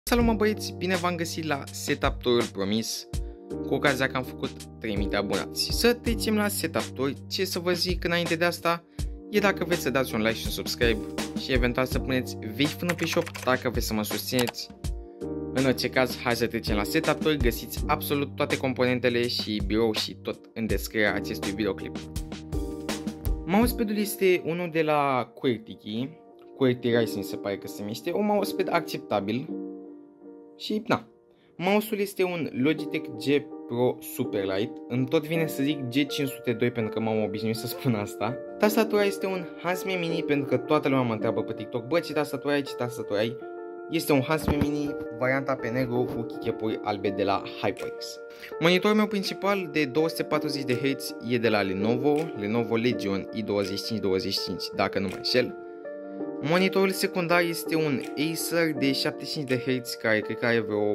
Salut mă băieți, bine v-am găsit la Setup Tutorial promis, cu ocazia că am făcut 3000 de abonați. Să trecem la Setup Tutorial. Ce să vă zic înainte de asta e dacă vreți să dați un like și un subscribe și eventual să puneți vechi până pe shop dacă vreți să mă susțineți. În orice caz, hai să trecem la Setup Tutorial. Găsiți absolut toate componentele și birou și tot în descrierea acestui videoclip. Mousepadul este unul de la QWERTY Rise mi se pare că se numește, un mousepad acceptabil. Și na, mouse-ul este un Logitech G Pro Superlight, îmi tot vine să zic G502 pentru că m-am obișnuit să spun asta. Tastatura este un Hansme Mini pentru că toată lumea mă întreabă pe TikTok, bă, ce tastatura ai, ce tastatura ai? Este un Hansme Mini, varianta pe negru cu keycap-uri albe de la HyperX. Monitorul meu principal de 240 de Hz e de la Lenovo Legion i2525 dacă nu mă înșel. Monitorul secundar este un Acer de 75 de Hz care cred că are vreo 10-12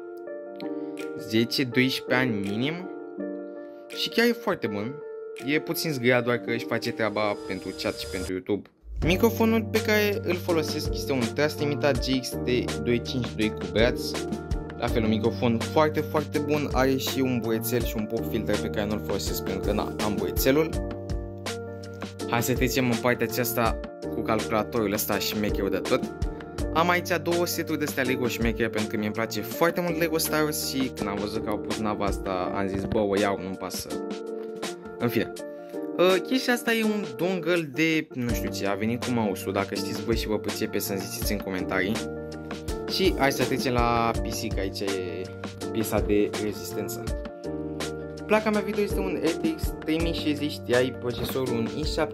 ani minim și chiar e foarte bun. E puțin zgâriat, doar că își face treaba pentru chat și pentru YouTube. Microfonul pe care îl folosesc este un Trans-Limited GX-T252 cu braț. La fel, un microfon foarte bun, are și un burețel și un pop filter pe care nu-l folosesc pentru că am burețelul. Hai să trecem în partea aceasta cu calculatorul ăsta șmecherul de tot. Am aici două seturi de astea Lego șmechere pentru că mi-e place foarte mult Lego Star Wars și când am văzut că au pus nava asta am zis bă, o iau, nu-mi pasă. În fine, chestia asta e un dongle de nu știu ce, a venit cu mouse-ul, dacă știți voi și vă pricepeți să-mi ziceți în comentarii. Și hai să trecem la PC, că aici e piesa de rezistență. Placa mea video este un RTX 3060 Ti, procesorul un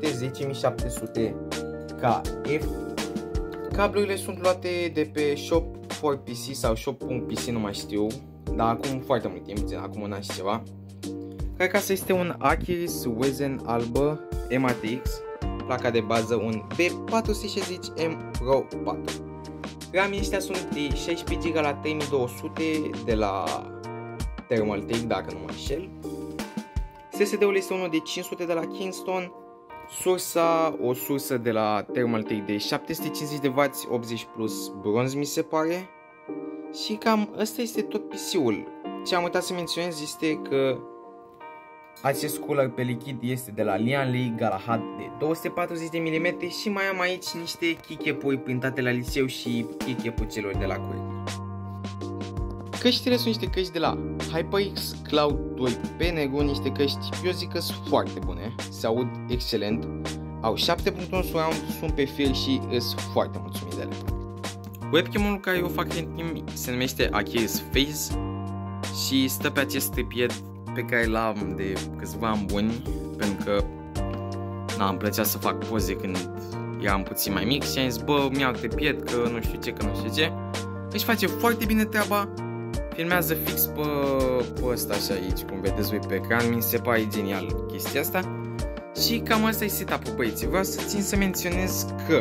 i7-10700KF. Cablurile sunt luate de pe Shop for PC sau Shop.pc, nu mai știu, dar acum foarte mult timp, acum un an și ceva. Cred că asta este un Acheris Wesen albă MATX, placa de bază un B460M Pro 4. RAM-ii ăștia sunt de 16 GB la 3200 de la Thermaltake, dacă nu mă înșel. SSD-ul este unul de 500 de la Kingston. Sursa, o sursă de la Thermaltake de 750 de W, 80 plus bronz mi se pare. Și cam ăsta este tot PC-ul. Ce am uitat să menționez este că acest cooler pe lichid este de la Lianli Galahad de 240 de mm și mai am aici niște keycap-uri printate la liceu și keycap-ul celor de la QWERTY. Căștile sunt niște căști de la HyperX Cloud 2 pe negru, niște căști, eu zic că sunt foarte bune, se aud excelent, au 7.1 surround, sunt pe fir și îs foarte mulțumit de ele. Webcam-ul care eu fac în timp se numește Acheris Face și stă pe acest tripied pe care l-am de câțiva ani buni, pentru că îmi plăcea să fac poze când eram puțin mai mic și am zis bă, mi-au tripied că nu știu ce, își face foarte bine treaba. Filmează fix pe ăsta așa aici, cum vedeți voi pe ecran, mi se pare genial chestia asta. Și cam asta e setup-ul, băieți. Vreau să țin să menționez că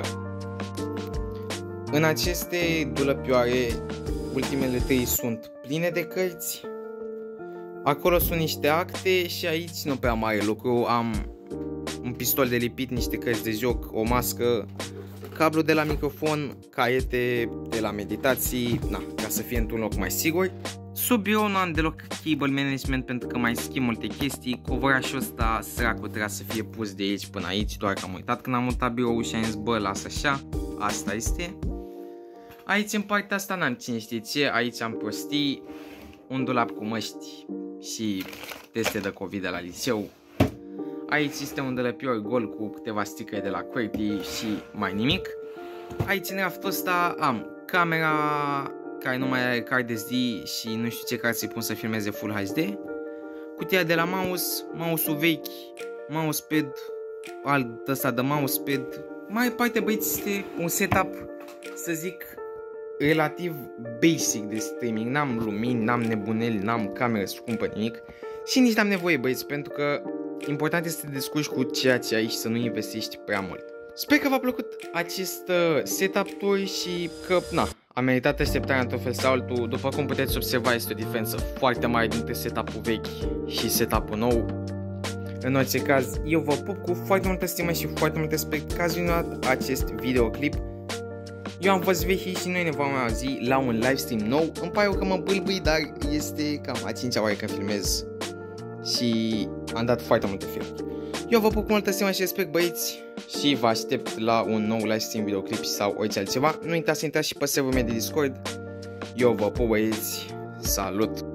în aceste dulăpioare, ultimele 3 sunt pline de cărți. Acolo sunt niște acte și aici nu prea mare lucru. Am un pistol de lipit, niște cărți de joc, o mască, cablu de la microfon, caiete de la meditații, ca să fie într-un loc mai sigur. Sub birou nu am deloc cable management pentru că mai schimb multe chestii. Covorașul ăsta săracul trebuia să fie pus de aici până aici, doar că am uitat când am mutat biroul și am zis bă, lasă așa, asta este. Aici în partea asta n-am cine știe ce, aici am prostii, un dulap cu măști și teste de COVID de la liceu. Aici este un dulăpior gol cu câteva sticări de la QWERTY și mai nimic. Aici în raftul ăsta am camera care nu mai are card SD și nu știu ce card să-i pun să filmeze Full HD. Cutia de la mouse, mouse-ul vechi, mousepad, alt ăsta de mousepad. Mai departe, băieți, este un setup, să zic, relativ basic de streaming. N-am lumini, n-am nebuneli, n-am cameră scumpă, nimic. Și nici n-am nevoie, băieți, pentru că important este să te descurci cu ceea ce ai și să nu investești prea mult. Sper că v-a plăcut acest setup tour și că, a meritat așteptarea într-un fel sau altul. După cum puteți observa, este o diferență foarte mare dintre setup-ul vechi și setup-ul nou. În orice caz, eu vă pup cu foarte multă stimă și foarte mult respect că ați văzut acest videoclip. Eu am fost Vehi și noi ne vom auzi la un livestream nou. Îmi pare că mă bâlbâi, dar este cam a 5-a oară când filmez și am dat foarte multe filmuri. Eu vă pup cu multă stimă și respect, băieți, și vă aștept la un nou livestream, videoclip sau orice altceva. Nu uitați să intrați și pe serverul meu de Discord. Eu vă pup, băieți, salut!